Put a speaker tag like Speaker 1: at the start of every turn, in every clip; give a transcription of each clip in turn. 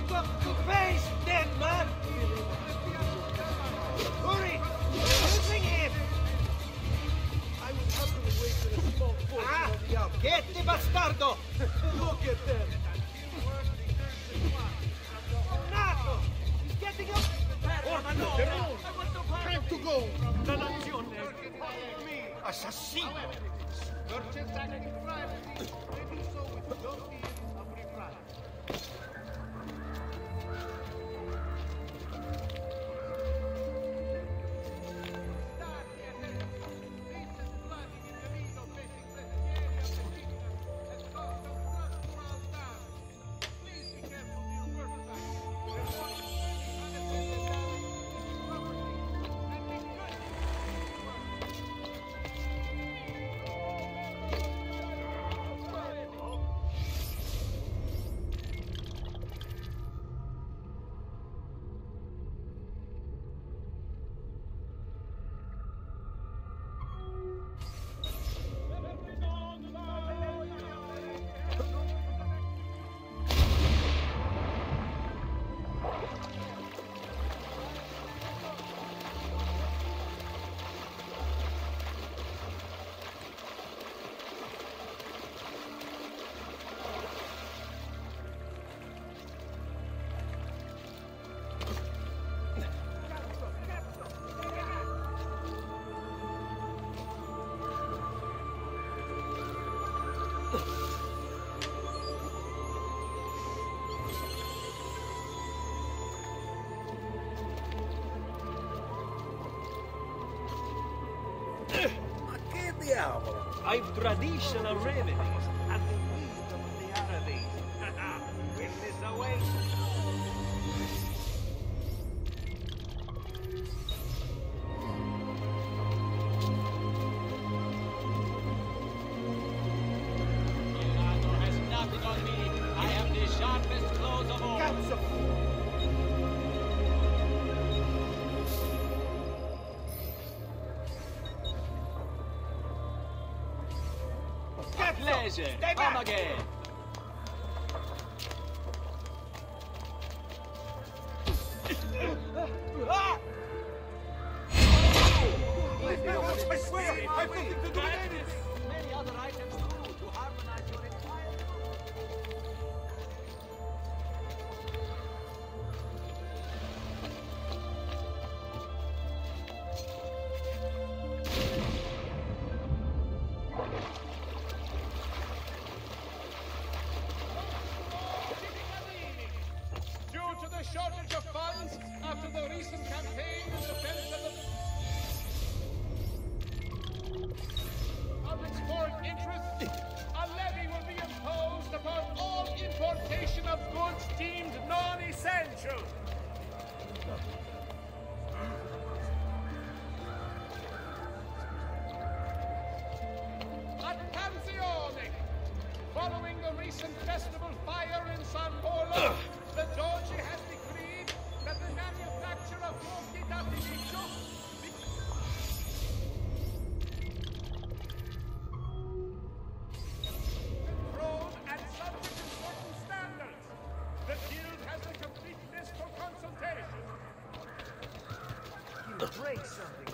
Speaker 1: Look up to face, dead man! Hurry! Using him!
Speaker 2: I was happily waiting a small portion of the outfit.
Speaker 1: Get the bastardo!
Speaker 2: Look at them!
Speaker 1: Nato! He's getting up!
Speaker 2: Time to go!
Speaker 1: Assassino!
Speaker 3: Merchants acting privately, they do so with no fear of reprisal.
Speaker 1: I've traditional remedies and the wisdom of the Arabies. Witness away.
Speaker 4: Leonardo has nothing on me. I have the sharpest claws of all. Pleasure. Come again.
Speaker 2: I swear, I've nothing to do with this!
Speaker 4: Many other items too to harmonize your entire.
Speaker 3: Due to the shortage of funds after the recent campaign in defense of its foreign interests, a levy will be imposed upon all importation of goods deemed non-essential. Attenzione! Following the recent festival fire in San Polo, the Doge has decreed that the manufacture of fuochi d'artificio be controlled and subject to certain standards. The Guild has a complete list for consultation.
Speaker 1: You break something.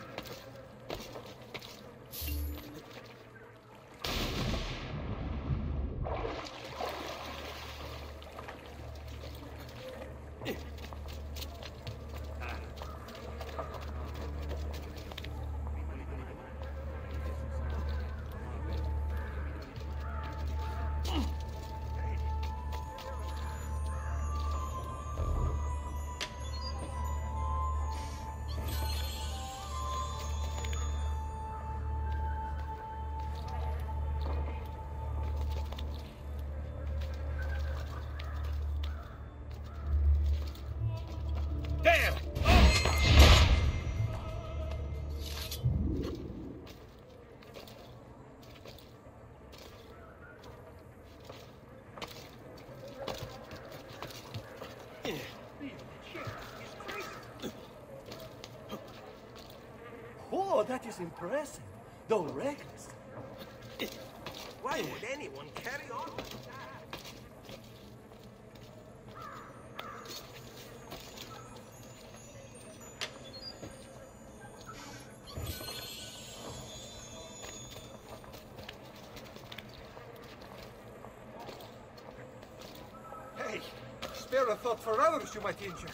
Speaker 2: Oh, that is impressive, though reckless.
Speaker 1: Why would anyone carry on like
Speaker 2: spare a thought for others you might injure.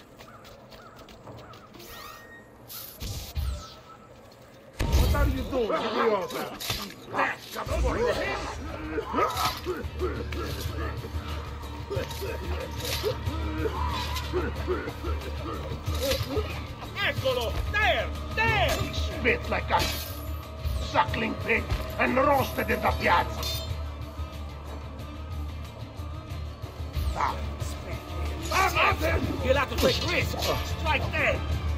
Speaker 2: What are you doing, idiota? That comes for you.
Speaker 1: Eccolo! There! There!
Speaker 5: Spit like a suckling pig and roasted in the piazza. Ah,
Speaker 1: You'll have to take risks! Strike dead!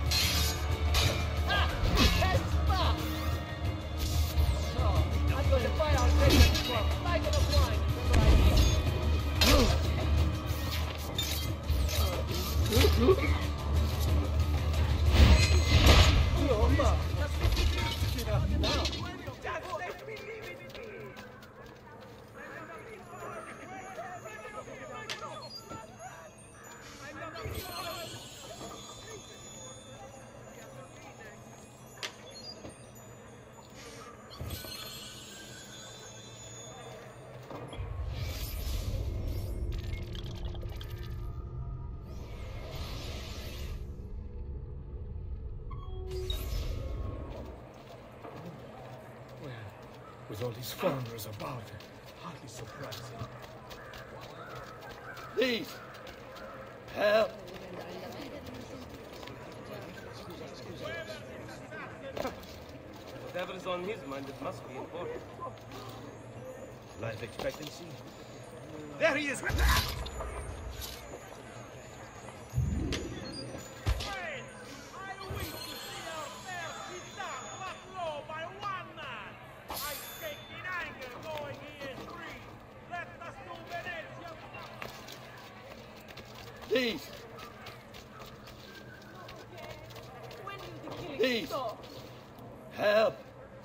Speaker 4: I'm going to fire on Grace's club. Light it up wine.
Speaker 2: With all these foreigners about, hardly surprising.
Speaker 5: please. Help.
Speaker 1: Whatever is on his mind, it must be important. Life expectancy? There he is!
Speaker 5: Please. Please. Help.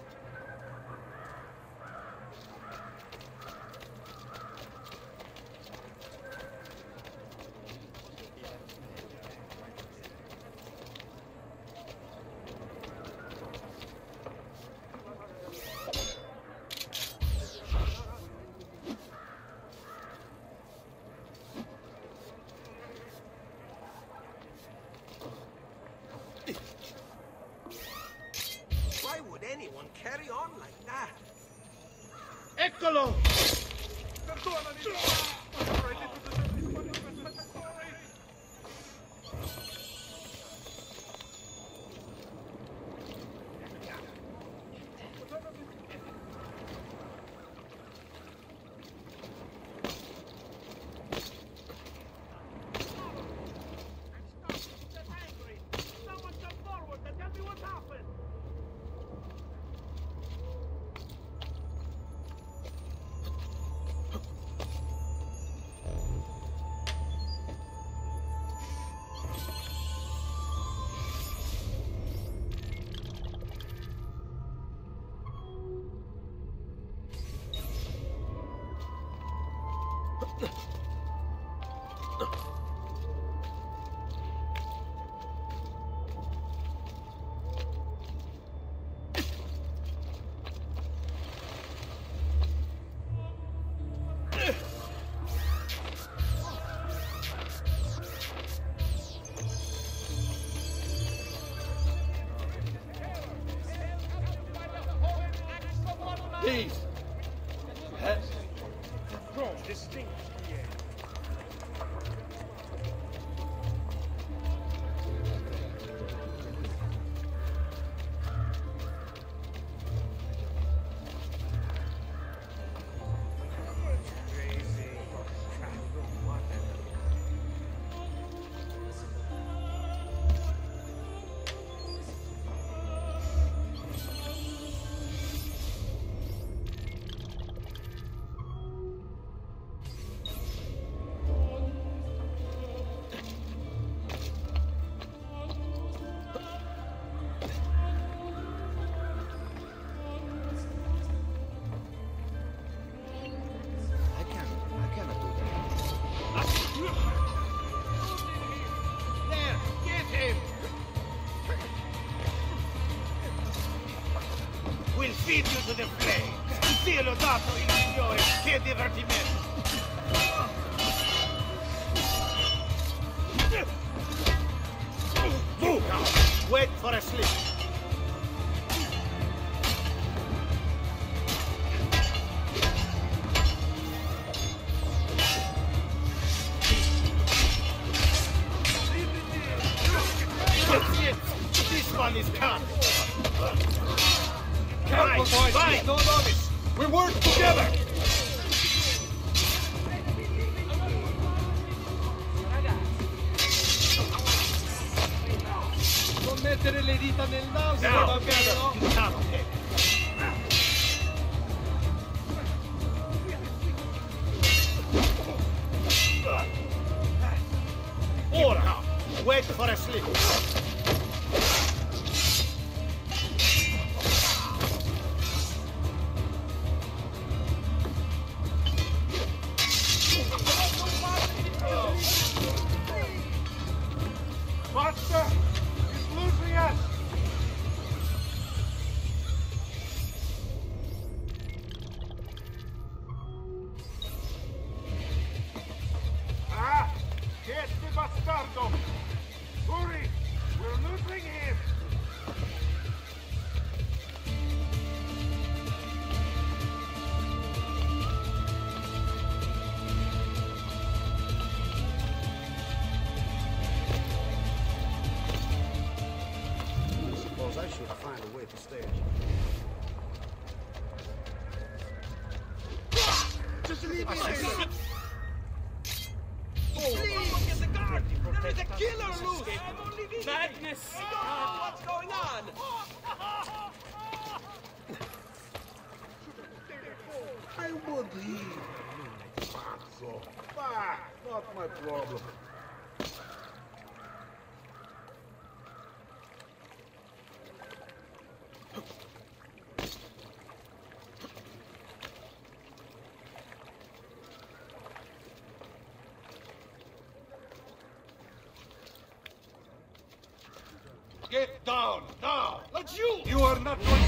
Speaker 1: Why would anyone carry on like that?
Speaker 2: Eccolo!
Speaker 5: Please. Help.
Speaker 1: Strong, distinct.
Speaker 2: We'll feed you to the flame. Il cielo dato, il Signore, che divertimento!
Speaker 5: Now, wait for a slip. This one is cut.
Speaker 1: Careful, boys. Please, no notice. We work together. Non mettere le dita nel naso,
Speaker 5: Now,
Speaker 1: va bene, no?
Speaker 5: now, okay. Ora, wait for a slip.
Speaker 2: Master! He's losing us! Ah! Get the bastardo! Hurry! We're losing him!
Speaker 5: Suppose I should find a way to stay.
Speaker 2: Just leave me alone!
Speaker 1: Look at the guard! There is a killer loose! Madness! What's going on?
Speaker 2: I would leave. So, not my problem.
Speaker 1: Get down, now!
Speaker 2: That's you!
Speaker 1: You are not going...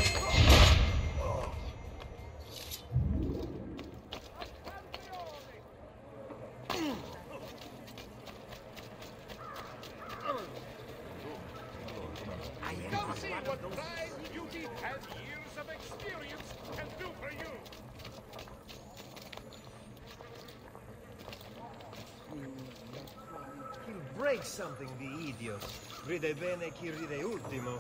Speaker 3: Come see what pride, beauty, and years of experience can do for you.
Speaker 1: He'll break something, the idiot. Ride bene chi ride ultimo.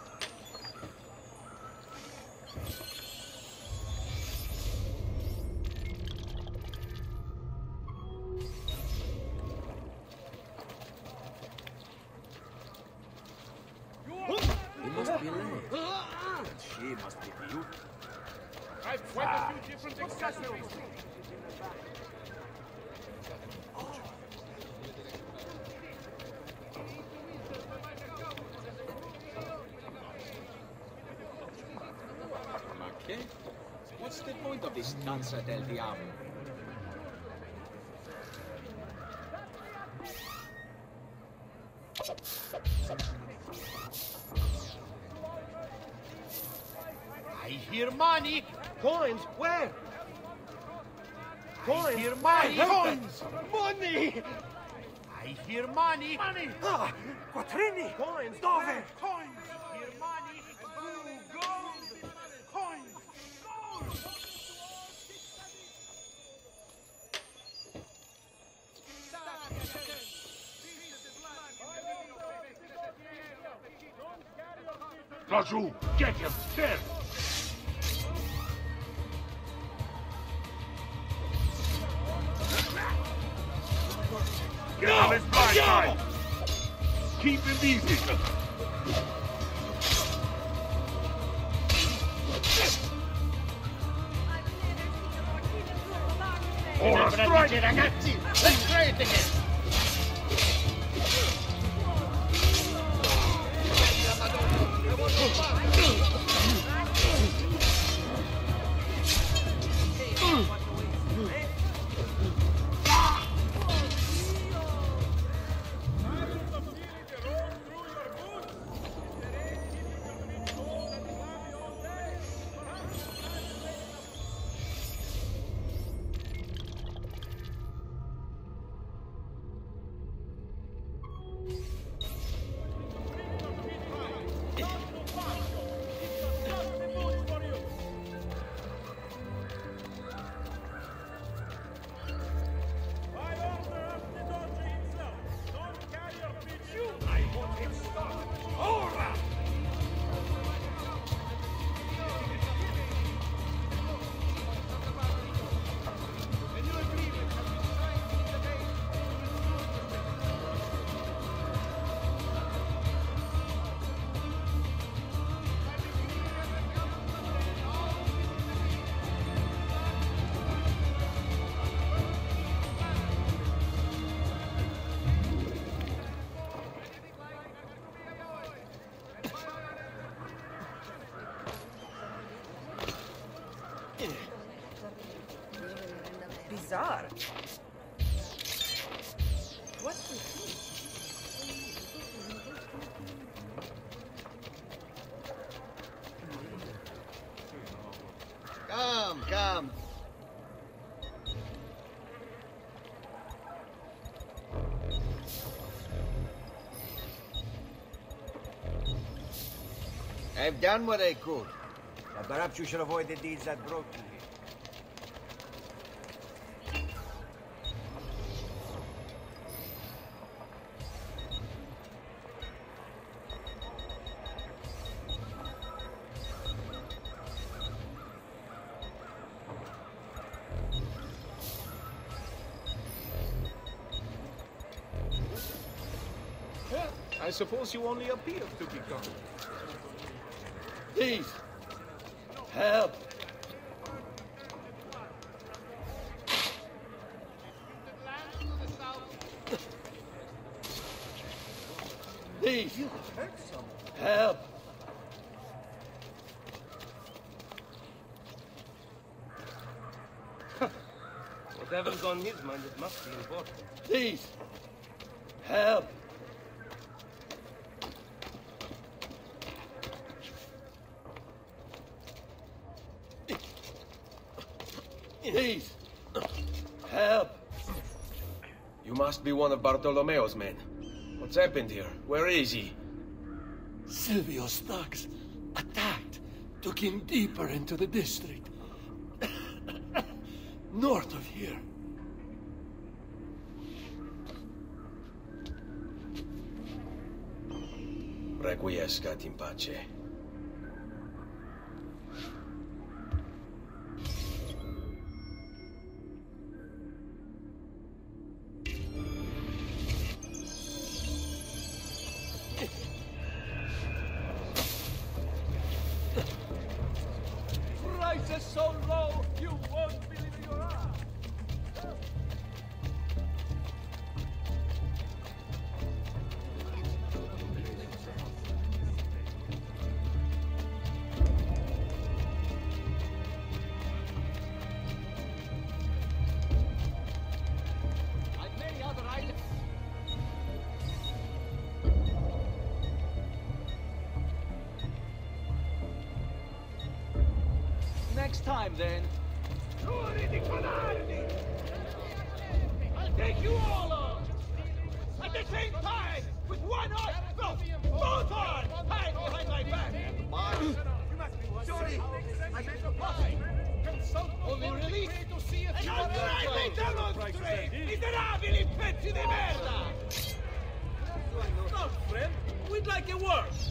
Speaker 6: He must be late. And she must be beautiful.
Speaker 3: I've quite a few different accessories.
Speaker 4: Okay. What's the point of this Danza del Diablo?
Speaker 5: I hear money.
Speaker 1: Coins? Where?
Speaker 5: I hear money.
Speaker 1: Coins!
Speaker 5: Money. I hear money. Money.
Speaker 1: Quattrini! Coins! Dove?
Speaker 5: Coins. I hear money. Gold. Coins. Gold.
Speaker 2: Raju, get him! Dead! Get on his blind side! Keep him easy! Ora, strike!
Speaker 5: Ragazzi, let's try it again.
Speaker 7: bizarre. What's with you?
Speaker 2: Come, come. I've done what I could. But perhaps you should avoid the deeds that brought you here.
Speaker 1: I suppose you only appear to be gone.
Speaker 2: Please, help. Please, you hurt someone. Help.
Speaker 1: Whatever's on his mind, it must be important.
Speaker 2: Please, help. Please, help.
Speaker 6: You must be one of Bartolomeo's men. What's happened here? Where is he?
Speaker 5: Silvio's thugs attacked, took him deeper into the district. North of here.
Speaker 6: Requiescat in pace.
Speaker 3: Prices so low, you won't believe your eyes.
Speaker 4: I've many other items. Next time, then.
Speaker 3: I'll take you all on! At the same time! With one arm! No! Both arms! Hide behind my back! Sorry! I meant to fly! Only release! E non dovrai demonstrate! Miserabili pezzi di merda! No, friend! We'd like it worse!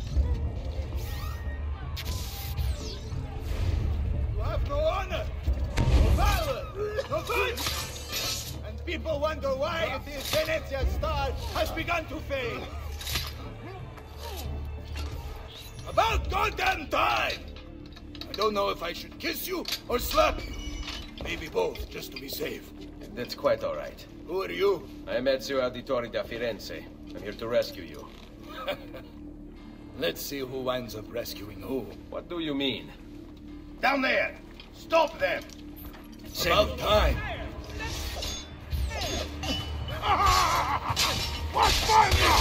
Speaker 3: You have no honor! No valor! No guts! And people wonder why this Venezia star has begun to fade. About goddamn time! I don't know if I should kiss you or slap you. Maybe both, just to be safe.
Speaker 6: That's quite all right.
Speaker 3: Who are you?
Speaker 6: I'm Ezio Auditore da Firenze. I'm here to rescue you.
Speaker 3: Let's see who winds up rescuing who.
Speaker 6: What do you mean?
Speaker 5: Down there! Stop them!
Speaker 3: About time.
Speaker 5: What fire?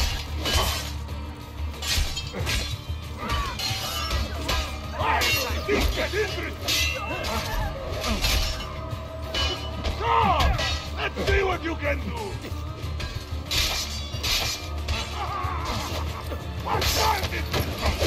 Speaker 5: Get interested! Go! Let's see what you can do! What time is it?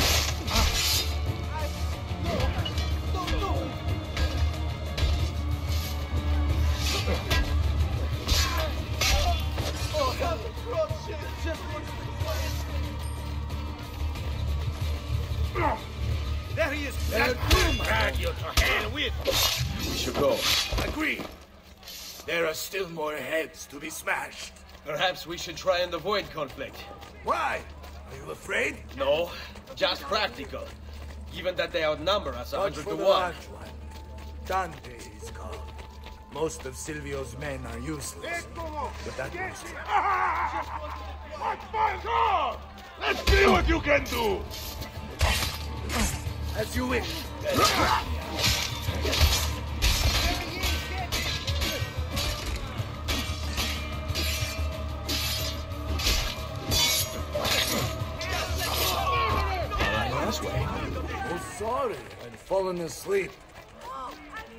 Speaker 3: There he is.
Speaker 5: Drag you to hell with!
Speaker 6: We should go.
Speaker 5: Agreed. There are still more heads to be smashed.
Speaker 6: Perhaps we should try and avoid conflict.
Speaker 5: Why? Are you afraid?
Speaker 6: No, just practical. Given that they outnumber us 100 to 1.
Speaker 8: Dante is called. Most of Silvio's men are useless. But that was
Speaker 5: What fire? Go! Let's see what you can do!
Speaker 8: as you wish. fallen asleep.
Speaker 7: Oh,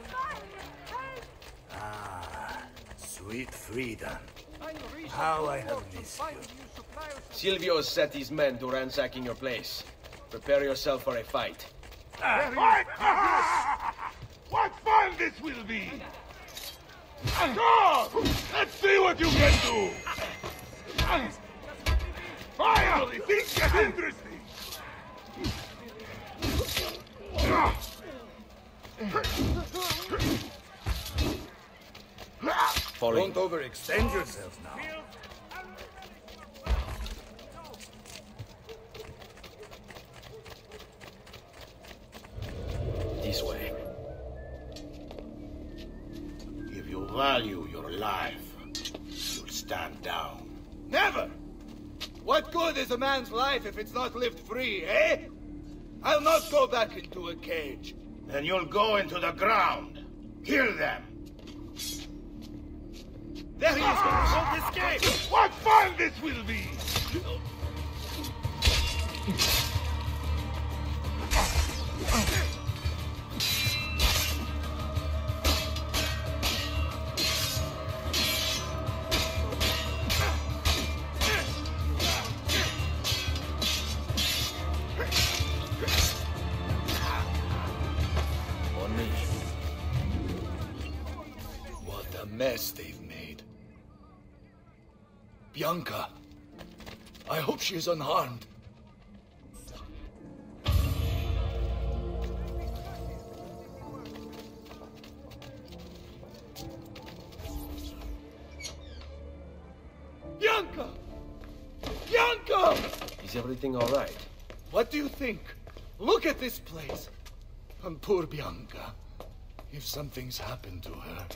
Speaker 8: Ah, sweet freedom. How I have missed you.
Speaker 6: Silvio set his men to ransacking your place. Prepare yourself for a fight.
Speaker 2: Fight! What fun this will be! Go! Let's see what you can do! Finally, things get interesting!
Speaker 6: Falling.
Speaker 8: Don't overextend yourselves now.
Speaker 6: This way.
Speaker 2: If you value your life, you'll stand down.
Speaker 8: Never! What good is a man's life if it's not lived free, eh? I'll not go back into a cage.
Speaker 2: Then you'll go into the ground. Kill them.
Speaker 8: There he is! Don't escape!
Speaker 2: What fun this will be!
Speaker 6: On me.
Speaker 8: What a mess they've made. Bianca. I hope she is unharmed. Bianca! Bianca!
Speaker 6: Is everything all right?
Speaker 8: What do you think? Look at this place. And poor Bianca. If something's happened to her.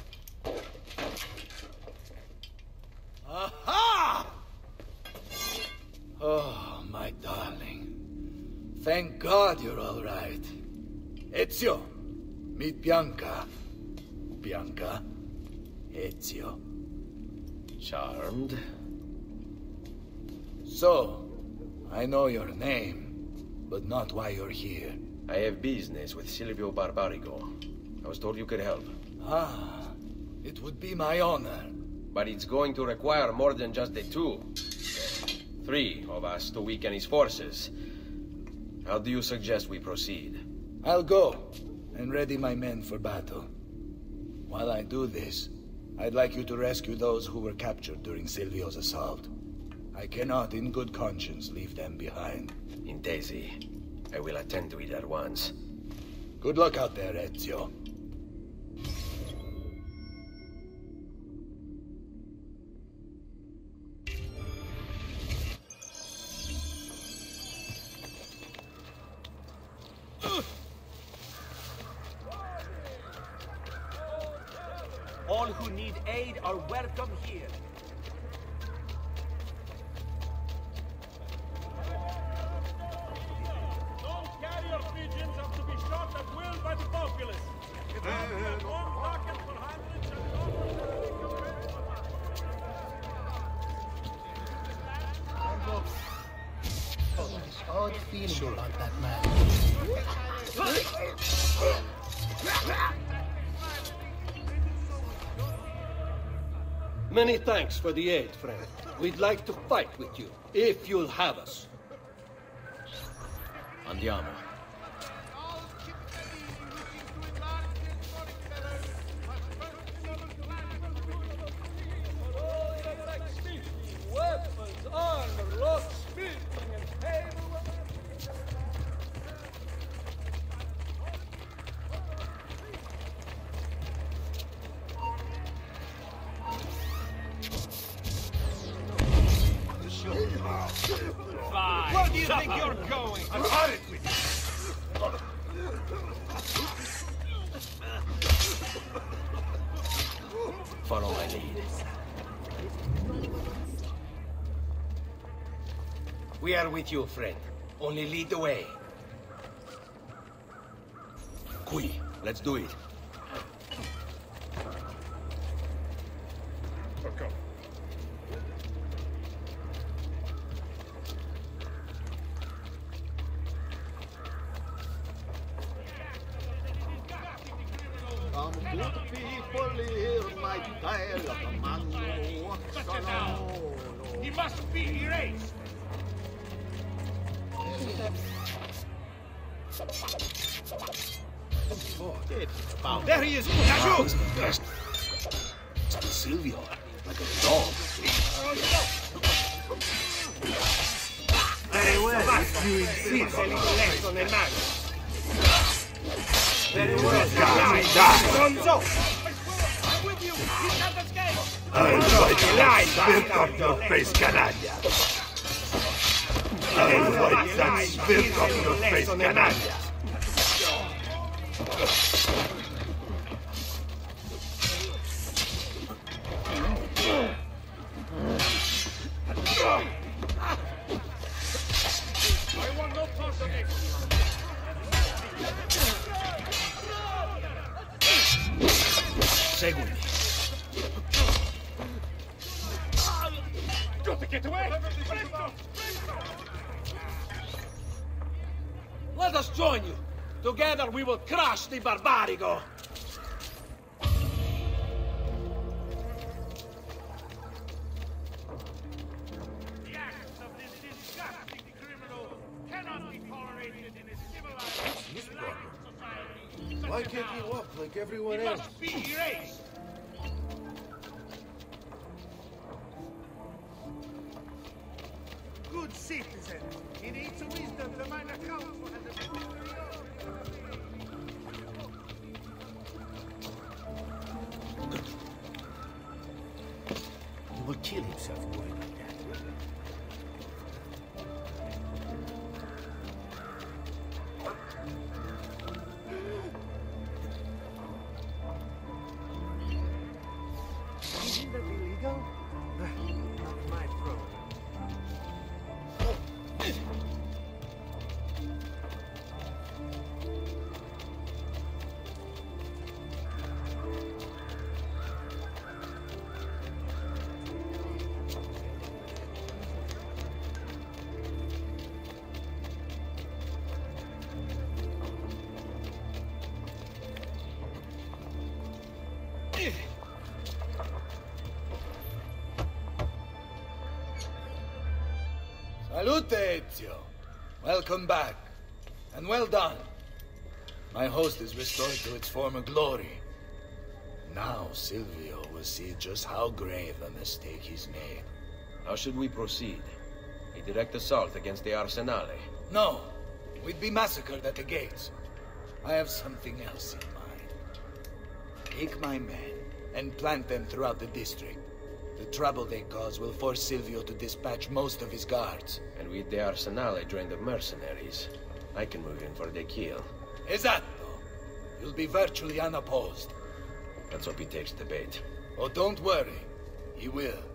Speaker 8: Aha! Oh, my darling. Thank God you're all right. Ezio, meet Bianca. Bianca, Ezio.
Speaker 6: Charmed.
Speaker 8: So, I know your name, but not why you're here.
Speaker 6: I have business with Silvio Barbarigo. I was told you could help.
Speaker 8: Ah, it would be my honor.
Speaker 6: But it's going to require more than just the two. 3 of us to weaken his forces. How do you suggest we proceed?
Speaker 8: I'll go and ready my men for battle. While I do this, I'd like you to rescue those who were captured during Silvio's assault. I cannot, in good conscience, leave them behind.
Speaker 6: Intesi. I will attend to it at once.
Speaker 8: Good luck out there, Ezio.
Speaker 1: All who need aid are welcome here.
Speaker 3: Those carrier pigeons are to be shot at will by the populace. If there are more rockets for hundreds
Speaker 9: This odd feeling about that man.
Speaker 5: Many thanks for the aid, friend. We'd like to fight with you, if you'll have us.
Speaker 6: Andiamo.
Speaker 3: weapons, armor, lost speaking, and table.
Speaker 1: Fine. Where do you think you're going?
Speaker 2: I'm on it with you.
Speaker 6: Follow my lead.
Speaker 9: We are with you, friend. Only lead the way.
Speaker 6: Qui, let's do it.
Speaker 3: people hear my tale of a man who walks alone.
Speaker 1: He must be erased!
Speaker 3: There he is! Najou!
Speaker 8: Silvio, like a dog.
Speaker 1: Very well, if you insist. A little less on the man. Very well, Gonzo!
Speaker 3: I'm with you! He can't escape!
Speaker 1: I'll wipe that
Speaker 3: spit off your face, canalla! I'll wipe that spit off your face, canalla!
Speaker 1: I want no part of it.
Speaker 8: Seguimi.
Speaker 1: Got to get away!
Speaker 3: Let us join you! Together we will crush the Barbarigo!
Speaker 1: The acts of this disgusting criminal cannot be tolerated in a civilized society.
Speaker 2: Why can't he walk like everyone
Speaker 1: He
Speaker 2: else?
Speaker 1: must be erased!
Speaker 2: Good citizen. He needs wisdom to mind account for
Speaker 1: He will kill himself moving like that.
Speaker 2: Isn't that illegal? Not my problem.
Speaker 8: Salute, Ezio. Welcome back. And well done. My host is restored to its former glory. Now Silvio will see just how grave a mistake he's made.
Speaker 6: How should we proceed? A direct assault against the Arsenale?
Speaker 8: No, we'd be massacred at the gates. I have something else in mind. Take my men and plant them throughout the district. The trouble they cause will force Silvio to dispatch most of his guards.
Speaker 6: And with the Arsenale joined of mercenaries, I can move in for the kill.
Speaker 8: Esatto. You'll be virtually unopposed.
Speaker 6: Let's hope he takes the bait.
Speaker 8: Oh, don't worry. He will.